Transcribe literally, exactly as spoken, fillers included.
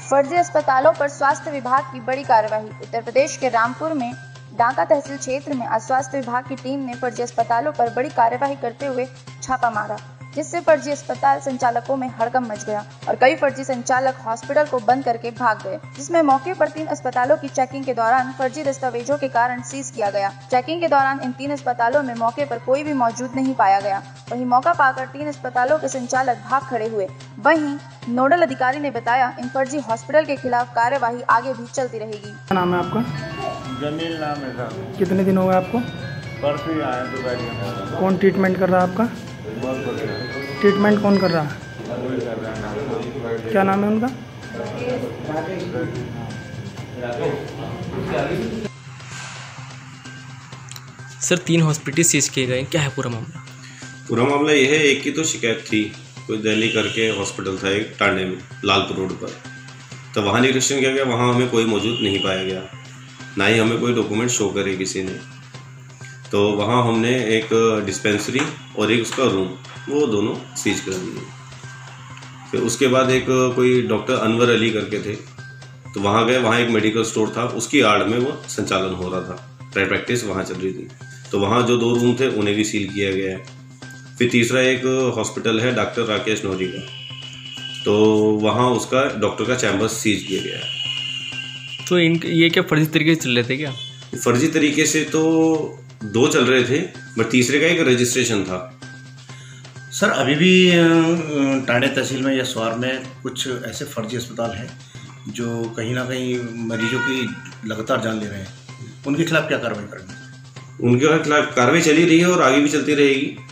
फर्जी अस्पतालों पर स्वास्थ्य विभाग की बड़ी कार्रवाई। उत्तर प्रदेश के रामपुर में डांका तहसील क्षेत्र में आज स्वास्थ्य विभाग की टीम ने फर्जी अस्पतालों पर बड़ी कार्यवाही करते हुए छापा मारा, जिससे फर्जी अस्पताल संचालकों में हड़कंप मच गया और कई फर्जी संचालक हॉस्पिटल को बंद करके भाग गए, जिसमें मौके पर तीन अस्पतालों की चेकिंग के दौरान फर्जी दस्तावेजों के कारण सीज किया गया। चेकिंग के दौरान इन तीन अस्पतालों में मौके पर कोई भी मौजूद नहीं पाया गया। वहीं मौका पाकर तीन अस्पतालों के संचालक भाग खड़े हुए। वहीं नोडल अधिकारी ने बताया, इन फर्जी हॉस्पिटल के खिलाफ कार्यवाही आगे भी चलती रहेगी। क्या नाम है आपका? जमील नाम है सर। कितने दिन हो गए आपको? परसों ही आया दोपहर। कौन ट्रीटमेंट कर रहा है आपका? ट्रीटमेंट कौन कर रहा है? वही कर रहा है। क्या नाम है उनका? सर तीन हॉस्पिटल सीज किए गए, क्या है पूरा मामला? पूरा मामला यह है, एक की तो शिकायत थी, कोई दिल्ली करके हॉस्पिटल था एक टांडे में लालपुर रोड पर, तो वहाँ निरीक्षण किया गया, वहाँ हमें कोई मौजूद नहीं पाया गया, ना ही हमें कोई डॉक्यूमेंट शो करे किसी ने। तो वहाँ हमने एक डिस्पेंसरी और एक उसका रूम, वो दोनों सीज कर दिए। फिर उसके बाद एक कोई डॉक्टर अनवर अली करके थे, तो वहाँ गए, वहाँ एक मेडिकल स्टोर था, उसकी आड़ में वो संचालन हो रहा था, प्राइवेट प्रैक्टिस वहाँ चल रही थी, तो वहाँ जो दो रूम थे उन्हें भी सील किया गया है। फिर तीसरा एक हॉस्पिटल है डॉक्टर राकेश नौरी का, तो वहाँ उसका डॉक्टर का चैम्बर सीज किया गया है। तो इन ये क्या फर्जी तरीके से चल रहे थे क्या? फर्जी तरीके से तो दो चल रहे थे, बट तीसरे का एक रजिस्ट्रेशन था। सर अभी भी टांडे तहसील में या स्वार में कुछ ऐसे फर्जी अस्पताल हैं जो कहीं ना कहीं मरीजों की लगातार जान ले रहे हैं, उनके खिलाफ क्या कार्रवाई करेंगे? उनके खिलाफ कार्रवाई चली रही है और आगे भी चलती रहेगी।